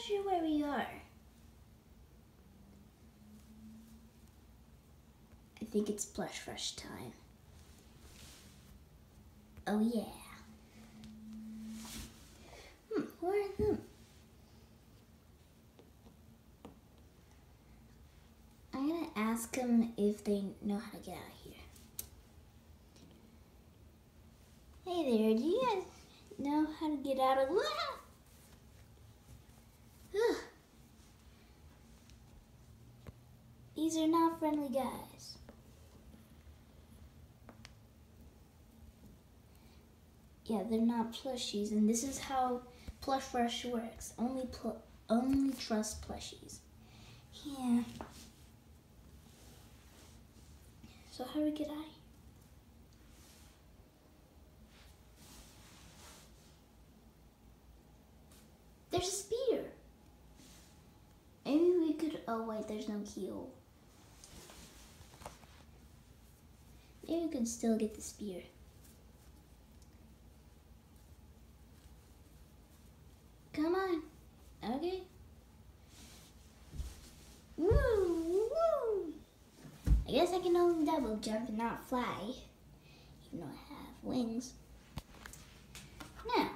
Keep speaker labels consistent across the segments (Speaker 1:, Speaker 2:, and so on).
Speaker 1: sure where we are. I think it's Plush Rush time. Oh yeah. Where are them? I'm gonna ask them if they know how to get out of here. Hey there, do you guys know how to get out of These are not friendly guys. Yeah, they're not plushies, and this is how Plush Rush works. Only trust plushies. Yeah. So how do we get out of here? There's a spear. Maybe we could, oh wait, there's no keyhole. Maybe we could still get the spear. Come on. Okay. Woo, woo. I guess I can only double jump and not fly, even though I have wings. Now,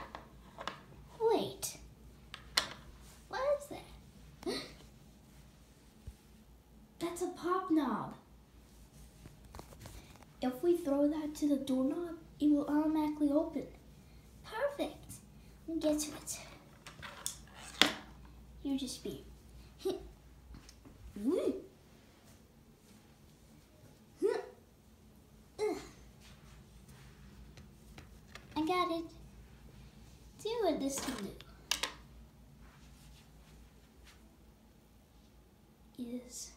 Speaker 1: wait. What is that? That's a pop knob. If we throw that to the doorknob, it will automatically open. Perfect. Let me get to it. Here's your spear. I got it. See what this can do. Is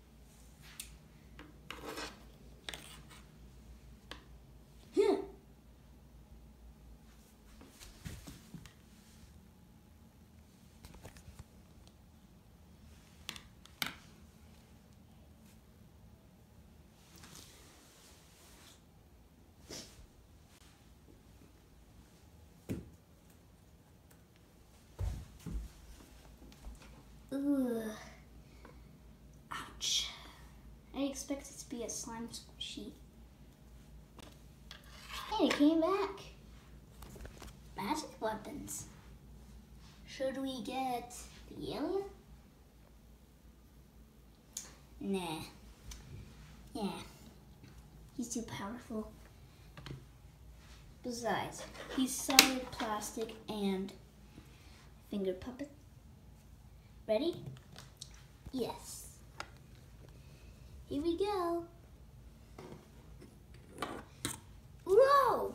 Speaker 1: Ugh. Ouch. I expect it to be a slime squishy. Hey, it came back. Magic weapons. Should we get the alien? Nah. Yeah. He's too powerful. Besides, he's solid plastic and finger puppet. Ready? Yes. Here we go. Whoa!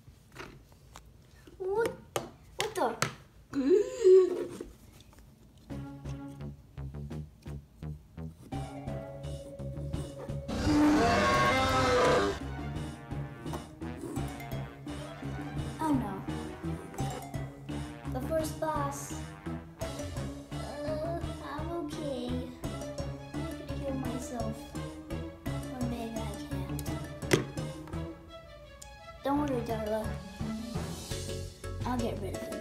Speaker 1: What the? Oh no. The first boss. I'm okay. I could heal myself. Or maybe I can't. Don't worry, Darla. I'll get rid of him.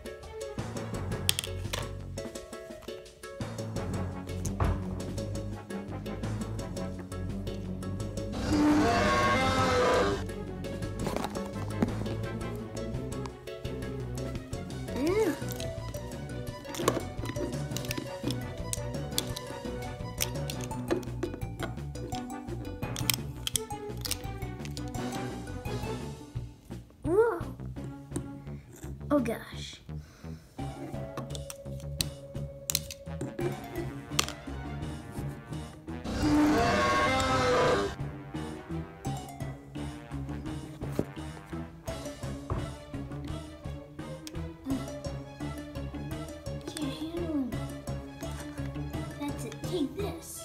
Speaker 1: Whoa! Oh gosh. Can't handle him. That's it. Take this.